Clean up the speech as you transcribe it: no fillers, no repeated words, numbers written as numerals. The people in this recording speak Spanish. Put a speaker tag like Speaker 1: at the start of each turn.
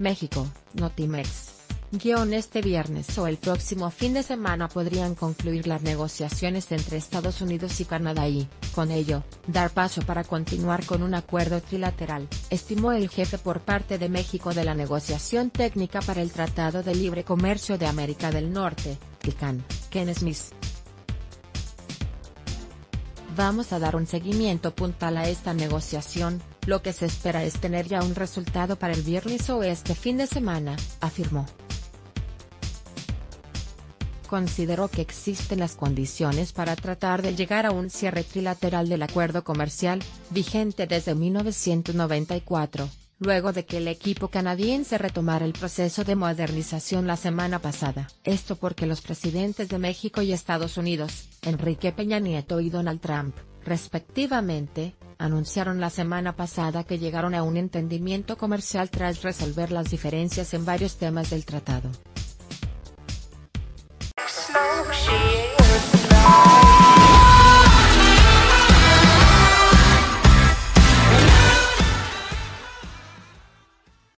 Speaker 1: México, Notimex. Este viernes o el próximo fin de semana podrían concluir las negociaciones entre Estados Unidos y Canadá y, con ello, dar paso para continuar con un acuerdo trilateral, estimó el jefe por parte de México de la negociación técnica para el Tratado de Libre Comercio de América del Norte, TLCAN, Ken Smith. Vamos a dar un seguimiento puntual a esta negociación, lo que se espera es tener ya un resultado para el viernes o este fin de semana, afirmó. Consideró que existen las condiciones para tratar de llegar a un cierre trilateral del acuerdo comercial, vigente desde 1994, luego de que el equipo canadiense retomara el proceso de modernización la semana pasada. Esto porque los presidentes de México y Estados Unidos, Enrique Peña Nieto y Donald Trump, respectivamente, anunciaron la semana pasada que llegaron a un entendimiento comercial tras resolver las diferencias en varios temas del tratado.